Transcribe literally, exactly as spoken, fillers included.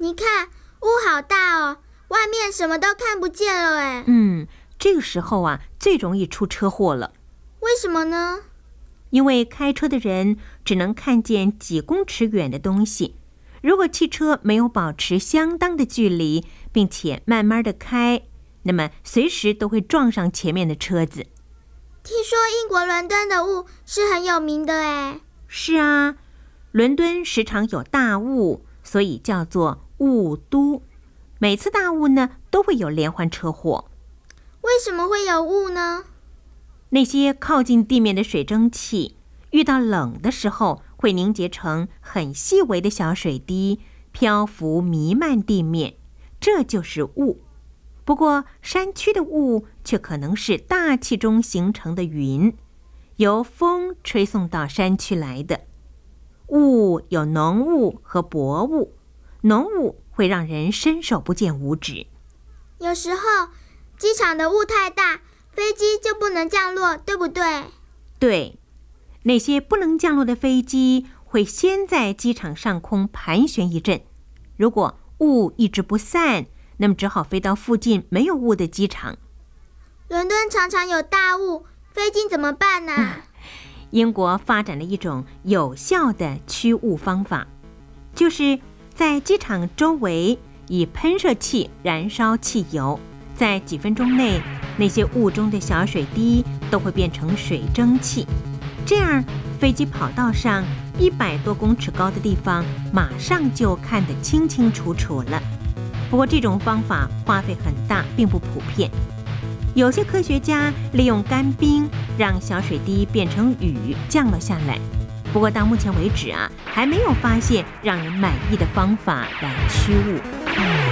你看，雾好大哦，外面什么都看不见了哎。 嗯，这个时候啊，最容易出车祸了。 为什么呢？ 因为开车的人只能看见几公尺远的东西，如果汽车没有保持相当的距离，并且慢慢的开，那么随时都会撞上前面的车子。 听说英国伦敦的雾是很有名的哎。 是啊，伦敦时常有大雾，所以叫做雾都。每次大雾呢，都会有连环车祸。 为什么会有雾呢？ 那些靠近地面的水蒸气，遇到冷的时候，会凝结成很细微的小水滴，漂浮弥漫地面，这就是雾。不过，山区的雾却可能是大气中形成的云，由风吹送到山区来的。雾有浓雾和薄雾，浓雾会让人伸手不见五指。 有时候，机场的雾太大，飞机就不能降落，对不对？ 对，那些不能降落的飞机会先在机场上空盘旋一阵，如果雾一直不散，那么只好飞到附近没有雾的机场。 伦敦常常有大雾，飞机怎么办呢？嗯， 英国发展了一种有效的驱雾方法，就是在机场周围以喷射器燃烧汽油，在几分钟内，那些雾中的小水滴都会变成水蒸气，这样飞机跑道上一百多公尺高的地方马上就看得清清楚楚了。不过这种方法花费很大，并不普遍。有些科学家利用干冰让小水滴变成雨降落下来，不过到目前为止啊，还没有发现让人满意的方法来驱雾。